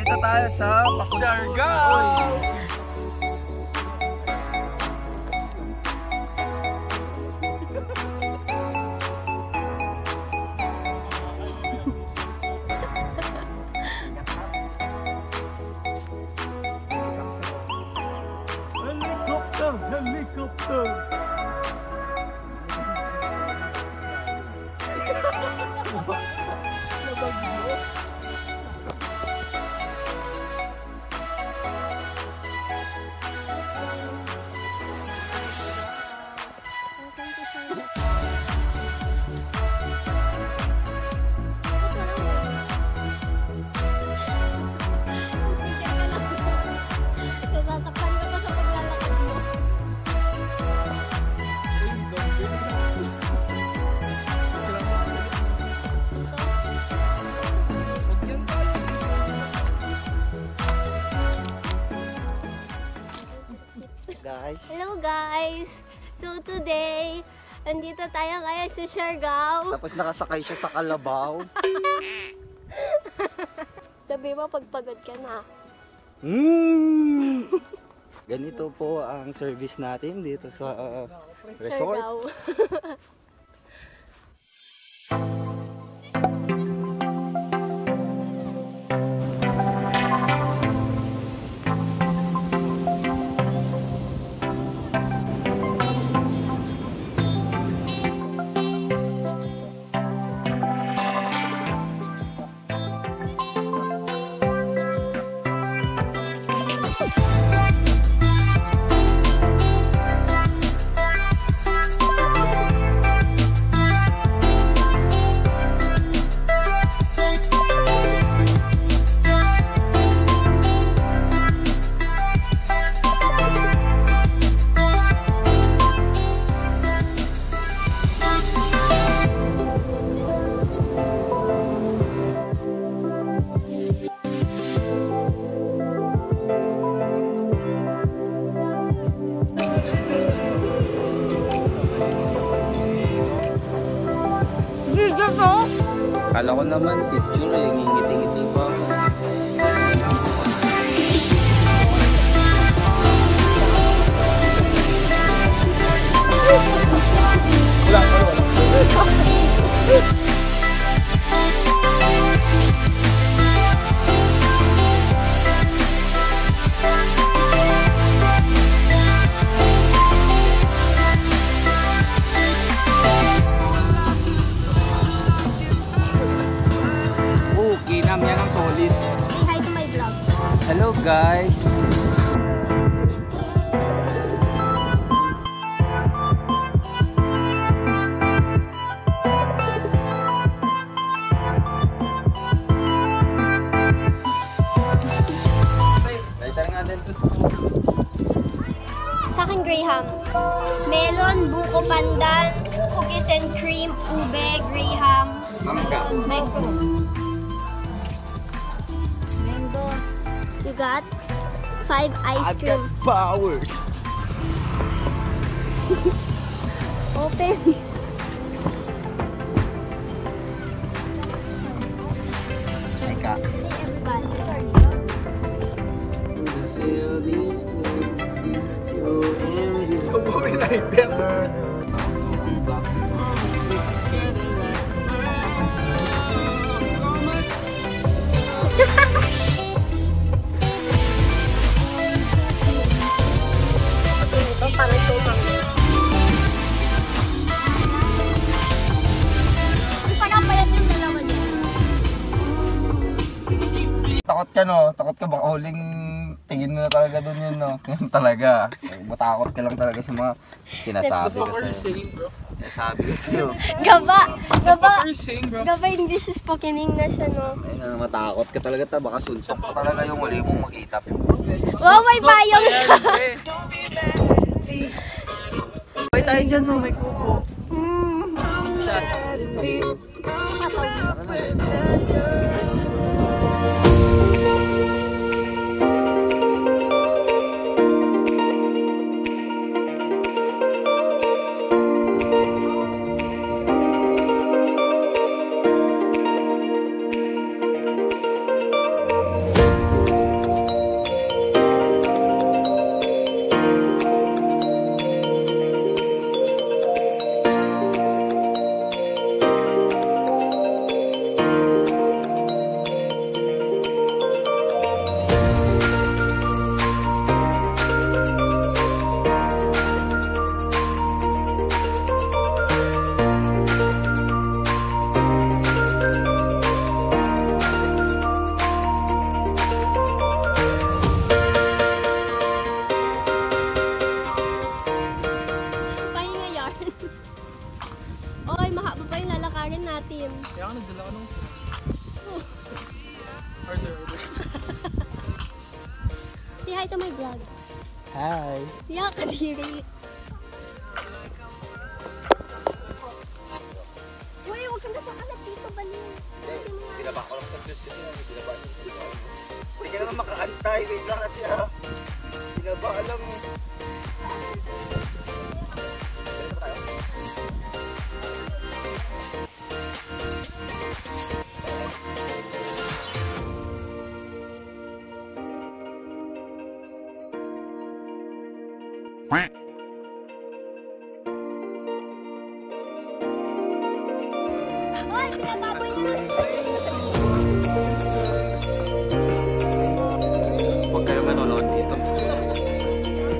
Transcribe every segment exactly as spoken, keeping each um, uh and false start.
Nandito tayo sa Siargao! Helicopter! Helicopter! Guys. Hello guys! So today, andito tayo ngayon sa Siargao. Tapos nakasakay siya sa kalabaw. Sabi mo pagpagod ka na. Mm. Ganito po ang service natin dito sa uh, resort. Siargao. Kala ko naman picture eh, ngingiti-ngiti pa. Wala ka wala. Kinam yan ang solid. Say hi to my vlog. Hello guys! Lighter nga din to sa Sa akin, Graham. Melon, buko pandan, cookies and cream, ube, Graham. mangga. Mango. Mango. You got five ice I've cream. got powers. Open. Teka. Ito parang tumang. Ang sarap pala yung dalawa niya. Takot ka no? Takot ka baka huling tingin mo na talaga dun yun no? Yan talaga. Matakot ka lang talaga sa mga sinasabi ko sa'yo. Sinasabi ko sa'yo. Gaba! Gaba! Gaba hindi siya spokening na siya no? Ayun na, matakot ka talaga ta. Baka suntok pa talaga yung huli mong makita. Wow, may payong siya! Bay tayo dyan no, may kuko. Siya. hi to my vlog. Hi. Yeah, kadiri. Uy, huwag kang nasa kalat dito, baliw. Binaba ko lang sa flute kasi nga. Binaba ko sa flute. Hindi ka naman makaantay. Wait lang kasi ha. Binaba lang. Dito tayo. Uy, pinababoy na lang. Huwag kayo manonood dito.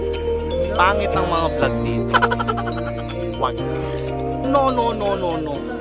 Pangit ng mga vlog dito. Wag. No, no, no, no, no.